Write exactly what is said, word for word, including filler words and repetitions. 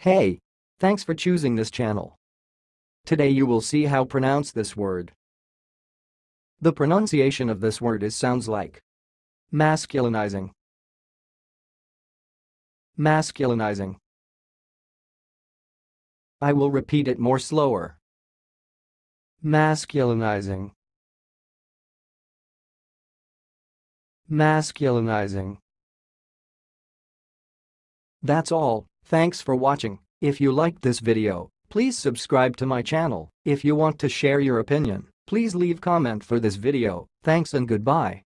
Hey! Thanks for choosing this channel. Today you will see how pronounce this word. The pronunciation of this word is sounds like masculinizing, masculinizing. I will repeat it more slower. Masculinizing, masculinizing. That's all, thanks for watching. If you liked this video, please subscribe to my channel. If you want to share your opinion, please leave comment for this video. Thanks and goodbye.